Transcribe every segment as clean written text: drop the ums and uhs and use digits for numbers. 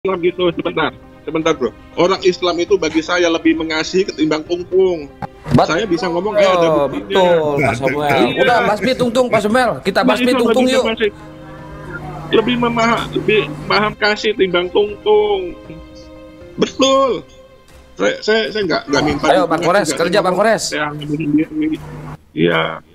Islam gitu, sebentar bro. Orang Islam itu bagi saya lebih mengasihi ketimbang kungkung. Saya bisa ngomong ada buktinya. Betul, Pak Samuel. Iya. Udah basmi tungtung Pak Samuel. Kita basmi tungtung yuk. Lebih paham kasih timbang tungtung. Betul. Saya nggak minta. Ayo Bang Kores, kerja Bang Kores. Iya.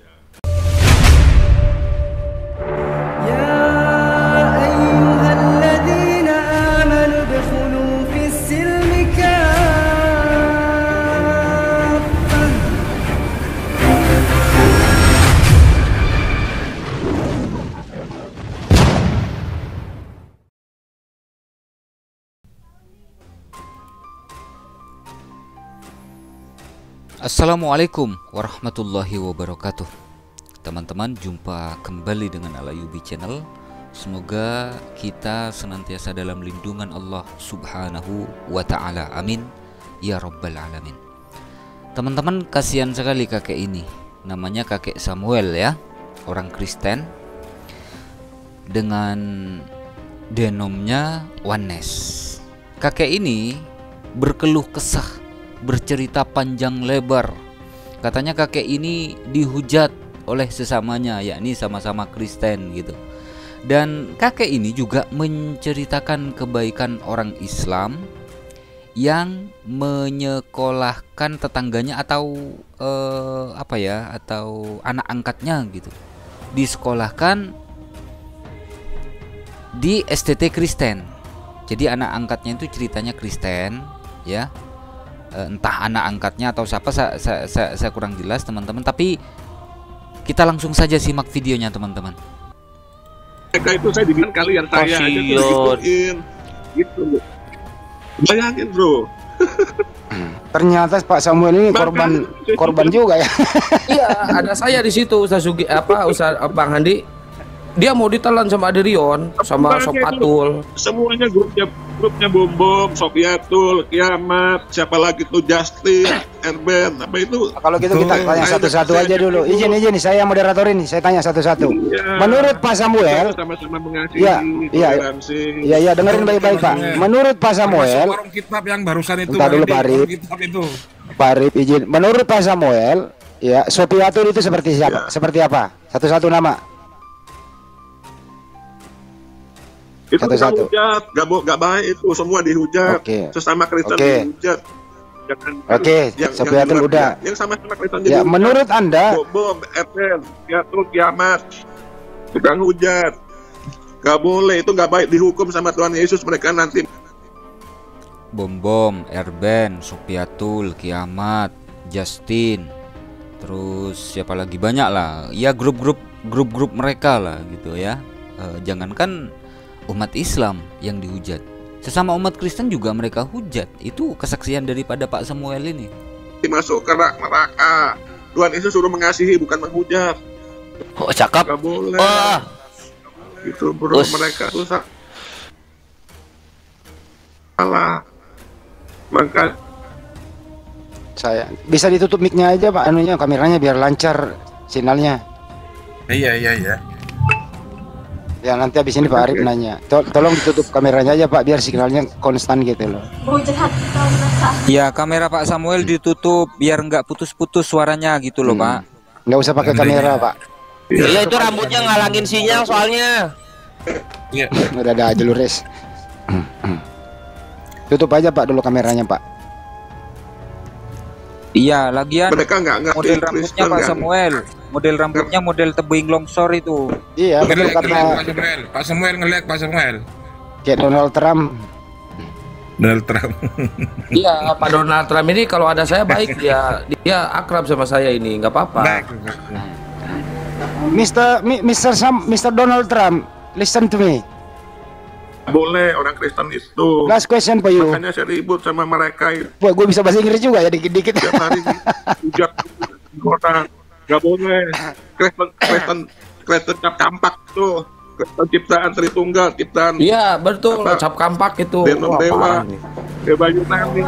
Assalamualaikum warahmatullahi wabarakatuh. Teman-teman, jumpa kembali dengan Alayubi Channel. Semoga kita senantiasa dalam lindungan Allah Subhanahu wa ta'ala. Amin ya rabbal alamin. Teman-teman, kasihan sekali kakek ini. Namanya kakek Samuel ya, orang Kristen, dengan denomnya Oneness. Kakek ini berkeluh kesah, bercerita panjang lebar. Katanya kakek ini dihujat oleh sesamanya, yakni sama-sama Kristen gitu. Dan kakek ini juga menceritakan kebaikan orang Islam yang menyekolahkan tetangganya atau atau anak angkatnya gitu, disekolahkan di STT Kristen. Jadi anak angkatnya itu ceritanya Kristen ya. Entah anak angkatnya atau siapa, saya kurang jelas teman-teman. Tapi kita langsung saja simak videonya teman-teman. Mereka itu saya dibilang kalian saya aja digituin gitu. Bayangin bro. Ternyata Pak Samuel ini korban juga ya. Iya, ada saya di situ, Ustaz Bang Handi. Dia mau ditelan sama Adrion, sama Sopatul. Semuanya grupnya Bom, Sofiatul, Kiamat, siapa lagi tuh, Justin, Erben, apa itu? Kalau gitu kita tanya satu-satu aja dulu. Izin nih, saya moderator ini, saya tanya satu-satu. Ya, menurut Pak Samuel, sama-sama mengasihi toleransi. Iya, dengerin baik-baik Pak. Menurut Pak Samuel, warung kitab yang barusan itu. Entar dulu Pak Arif. Pak Arif izin. Menurut Pak Samuel, ya Sofiatul itu seperti siapa? Ya. Seperti apa? Satu-satu nama. Itu satu-satu. Hujat, gak baik itu, semua dihujat. Sesama Kristen dihujat. Sofiatul udah. Yang sama-sama Kristen ya, menurut Anda Bom, Erben, Kiamat, tukang hujat. Gak boleh, itu gak baik, dihukum sama Tuhan Yesus mereka nanti. Bom, Erben, Sofiatul, Kiamat, Justin, terus siapa lagi, banyak lah. Ya grup-grup mereka lah gitu ya. Jangankan umat Islam yang dihujat, sesama umat Kristen juga mereka hujat. Itu kesaksian daripada Pak Samuel ini. Masuk ke neraka. Tuhan Yesus suruh mengasihi, bukan menghujat. Oh, cakep. Gak boleh. Wah. Itu bro, mereka tuh salah. Maka saya bisa ditutup mic-nya aja Pak, anunya, kameranya biar lancar sinyalnya. Iya. Ya nanti habis ini Pak Arif nanya, tolong ditutup kameranya aja Pak, biar sinyalnya konstan gitu loh. Ya, kamera Pak Samuel ditutup biar nggak putus-putus suaranya gitu loh Pak. Nggak usah pakai kamera Pak. Iya, itu rambutnya ngalangin sinyal soalnya. Iya. Udah ada jalur res. Tutup aja Pak dulu kameranya Pak. Iya, lagian mereka nggak model rambutnya Pak Samuel. Model rambutnya model tebing longsor itu. Iya, betul kata Pak Samuel ngelek Pak Samuel. Kayak Donald Trump. Iya, Pak Donald Trump ini kalau ada saya baik, dia akrab sama saya ini, nggak apa-apa. Mr. Donald Trump, listen to me. Boleh orang Kristen itu. Last question for you. Makanya saya ribut sama mereka itu. Wah, gue bisa bahasa Inggris juga ya dikit-dikit. Tiap hari hujat orang. Gak boleh. Kristen cap kampak tuh. Kristen ciptaan Tritunggal, ciptaan. Iya, betul. Cap kampak itu. Dewa Yunani.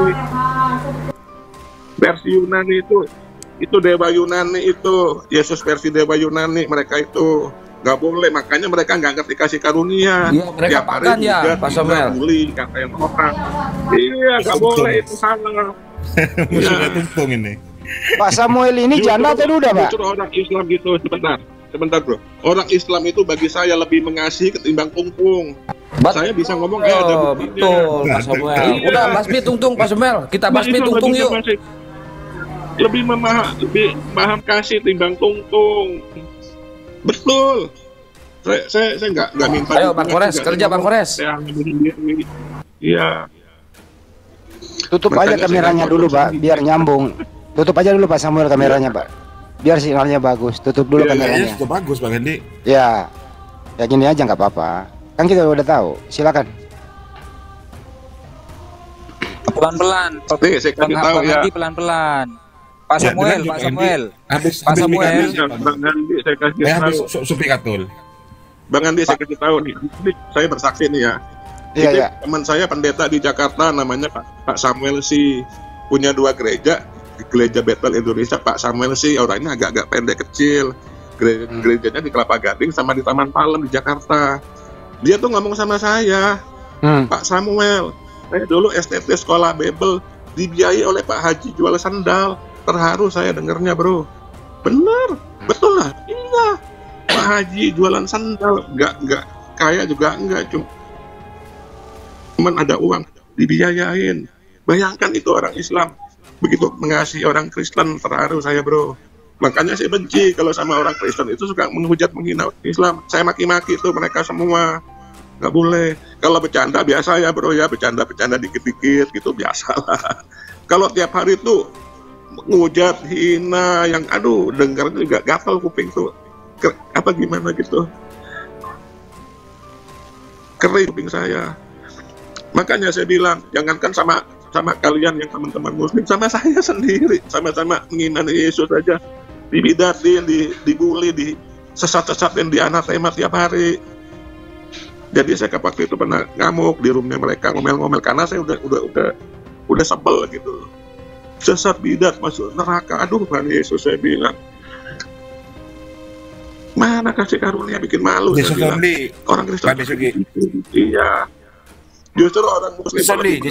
Versi Yunani itu dewa Yunani itu. Yesus versi dewa Yunani mereka itu. nggak boleh. Makanya mereka nggak ngerti kasih karunia. Iya, mereka Tiap hari pakan ya, juga Pak Samuel. bully, katain orang. Iya, nggak boleh, itu salah. Musuhnya Tungtung ini. Pak Samuel ini janda atau duda, Pak? Justru orang Islam gitu, sebentar bro. Orang Islam itu bagi saya lebih mengasihi ketimbang Tungtung. Saya bisa ngomong kayak ada buktinya. Betul, Pak Samuel. Iya. Udah basmi Tungtung, Pak Samuel. Kita basmi Nah, itu Tungtung lebih yuk. lebih memaham kasih timbang Tungtung. Betul. Saya nggak minta. Ayo, Bang Kores, kerja Bang Kores. Iya. Tutup aja Makanya kameranya saya dulu, nggak Pak, biar nyambung. Tutup aja dulu Pak Samuel kameranya, Pak. Biar sinyalnya bagus. Tutup dulu Iya, Kayaknya kameranya. sudah bagus Bang Hendi. Ya. Ya gini aja nggak apa-apa. Kan kita udah tahu. Silakan. Pelan-pelan. Nih, saya kasih tahu ya. Pelan-pelan. Pak Ya, Samuel, lanjut, Pak Hendi. Samuel. Habis Pak habis Samuel. Mika Ya, Bang Andi, saya kasih habis tahu. Supi Katul. Bang Andi, saya kasih tahu nih. Ini saya bersaksi nih ya. Iya, Ini ya. teman saya pendeta di Jakarta namanya Pak Samuel sih, punya 2 gereja. Gereja Bethel Indonesia, Pak Samuel sih orangnya agak-agak pendek kecil. Gerejanya di Kelapa Gading sama di Taman Palem di Jakarta. Dia tuh ngomong sama saya, Pak Samuel, saya dulu STT sekolah Bebel dibiayai oleh Pak Haji jual sandal. Terharu saya dengernya bro. Bener, betul lah. Iya, Pak Haji jualan sandal, nggak kaya juga enggak, cuman ada uang dibiayain. Bayangkan itu orang Islam begitu mengasihi orang Kristen, terharu saya bro. Makanya saya benci kalau sama orang Kristen itu suka menghujat menghina Islam. Saya maki-maki tuh mereka semua, nggak boleh. Kalau bercanda biasa ya bro ya, bercanda dikit-dikit gitu biasalah. Kalau tiap hari tuh menghujat, hina, yang aduh dengar juga gatal kuping tuh. Apa gimana gitu, kering kuping saya. Makanya saya bilang jangankan sama kalian yang teman-teman muslim, sama saya sendiri sama-sama menghina Yesus saja dibidatin, dibully, disesat-sesatin, dianatema tiap hari. Jadi saya waktu itu pernah ngamuk di rumahnya mereka, ngomel-ngomel karena saya udah sebel gitu. Sesat bidat masuk neraka, aduh Tuhan Yesus, saya bilang mana kasih karunia, bikin malu. Saya bilang orang Kristen iya. Justru orang muslim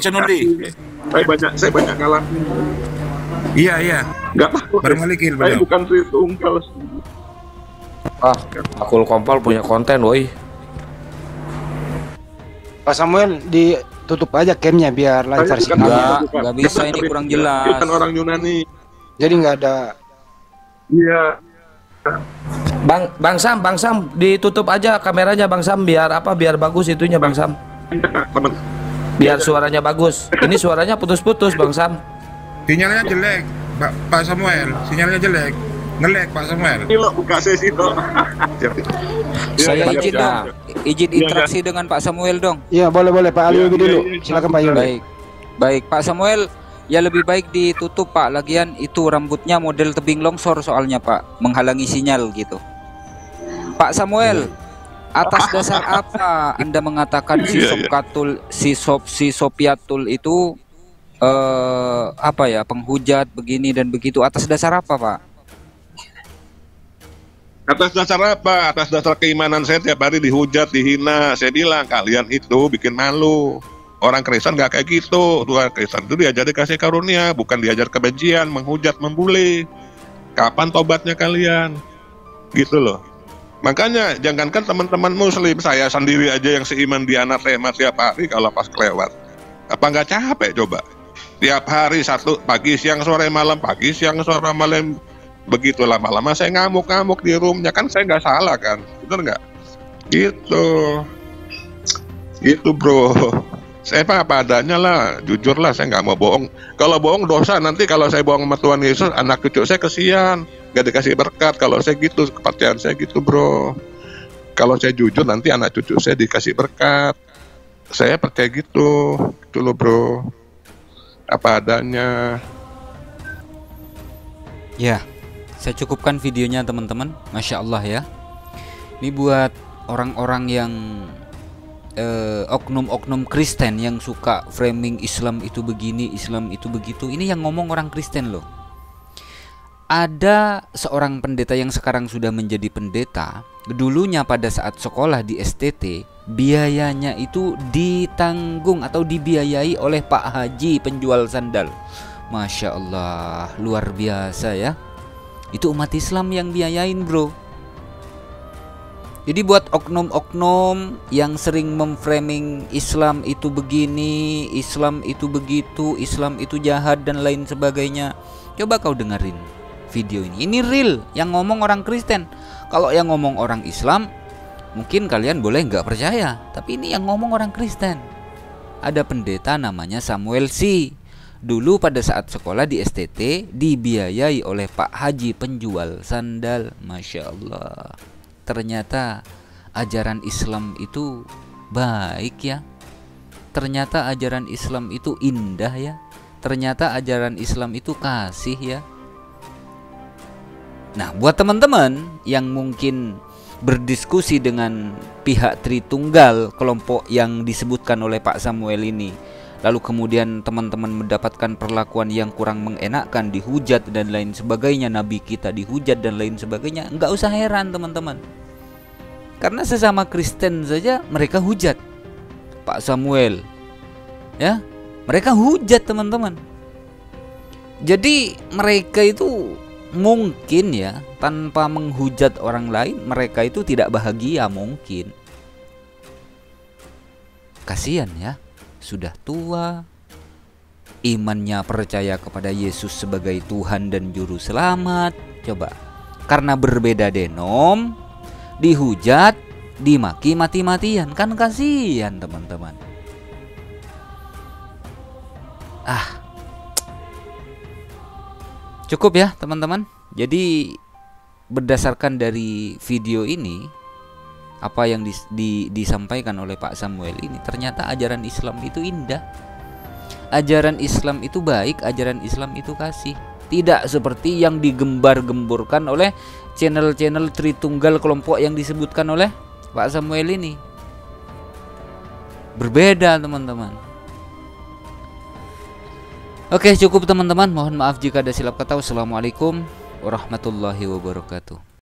saya banyak ngalamin. Iya. Nggak takut. Bermalikil Saya beliau. bukan Tritunggal. Akul Kompol punya konten, woi. Pak Samuel ditutup aja camnya biar lancar Saya sinyalnya. Nggak bisa, ini kurang jelas. Bukan orang Yunani. Jadi nggak ada. Iya. Bang Sam, ditutup aja kameranya Bang Sam biar bagus itunya Bang Sam. Teman. Biar suaranya bagus. Ini suaranya putus-putus Bang Sam. Sinyalnya jelek, Pak Samuel. Sinyalnya jelek. Ngelek Pak Samuel. Ini lo buka sesi dong. Saya Iya, izin iya. dong. Izin Iya, interaksi dengan Pak Samuel dong. Iya boleh Pak Ali dulu. Iya. Silakan Pak Yuli. Baik Pak Samuel, ya lebih baik ditutup Pak. Lagian itu rambutnya model tebing longsor soalnya Pak, menghalangi sinyal gitu. Pak Samuel, atas dasar apa Anda mengatakan si Iya, iya. Sopkatul, si Sopiatul itu penghujat begini dan begitu? Atas dasar apa Pak? Atas dasar apa? Atas dasar keimanan saya tiap hari dihujat, dihina. Saya bilang kalian itu bikin malu. Orang Kristen nggak kayak gitu. Orang Kristen itu diajar kasih karunia, bukan diajar kebencian, menghujat, membuli. Kapan tobatnya kalian? Gitu loh. Makanya jangankan teman-teman muslim, saya sendiri aja yang seiman dianatema tiap hari kalau pas kelewat. Apa nggak capek coba? Tiap hari satu, pagi, siang, sore, malam, pagi, siang, sore, malam. Begitu lama-lama saya ngamuk-ngamuk di roomnya, kan saya nggak salah kan, bener nggak? Gitu bro. Saya apa adanya lah, jujur lah, saya nggak mau bohong. Kalau bohong dosa, nanti kalau saya bohong sama Tuhan Yesus, anak cucu saya kesian, nggak dikasih berkat. Kalau saya gitu, kepercayaan saya gitu bro. Kalau saya jujur, nanti anak cucu saya dikasih berkat. Saya percaya gitu loh bro. Apa adanya. Ya, saya cukupkan videonya teman-teman. Masya Allah ya. Ini buat orang-orang yang oknum-oknum Kristen yang suka framing Islam itu begini, Islam itu begitu. Ini yang ngomong orang Kristen loh. ada seorang pendeta yang sekarang sudah menjadi pendeta. Dulunya pada saat sekolah di STT, biayanya itu ditanggung atau dibiayai oleh Pak Haji penjual sandal. Masya Allah, luar biasa ya. Itu umat Islam yang biayain, bro. Jadi buat oknum-oknum yang sering memframing Islam itu begini, Islam itu begitu, Islam itu jahat dan lain sebagainya, coba kau dengerin video ini. Ini real yang ngomong orang Kristen. Kalau yang ngomong orang Islam, mungkin kalian boleh nggak percaya, tapi ini yang ngomong orang Kristen. Ada pendeta namanya Samuel C. Dulu pada saat sekolah di STT dibiayai oleh Pak Haji penjual sandal. Masya Allah. Ternyata ajaran Islam itu baik ya. Ternyata ajaran Islam itu indah ya. Ternyata ajaran Islam itu kasih ya. Nah, buat teman-teman yang mungkin berdiskusi dengan pihak Tritunggal, kelompok yang disebutkan oleh Pak Samuel ini, lalu kemudian teman-teman mendapatkan perlakuan yang kurang mengenakkan, dihujat dan lain sebagainya, nabi kita dihujat dan lain sebagainya, enggak usah heran teman-teman. Karena sesama Kristen saja mereka hujat Pak Samuel. Ya, mereka hujat teman-teman. Jadi mereka itu mungkin ya, tanpa menghujat orang lain, mereka itu tidak bahagia mungkin. Kasihan ya, sudah tua, imannya percaya kepada Yesus sebagai Tuhan dan Juru Selamat. Coba, karena berbeda denom, dihujat, dimaki mati-matian, kan kasihan teman-teman. Cukup ya teman-teman. Jadi berdasarkan dari video ini, apa yang disampaikan oleh Pak Samuel ini, ternyata ajaran Islam itu indah. Ajaran Islam itu baik, ajaran Islam itu kasih. Tidak seperti yang digembar-gemborkan oleh channel-channel Tritunggal, kelompok yang disebutkan oleh Pak Samuel ini. Berbeda teman-teman. Oke, cukup teman-teman. Mohon maaf jika ada silap kata. Wassalamualaikum warahmatullahi wabarakatuh.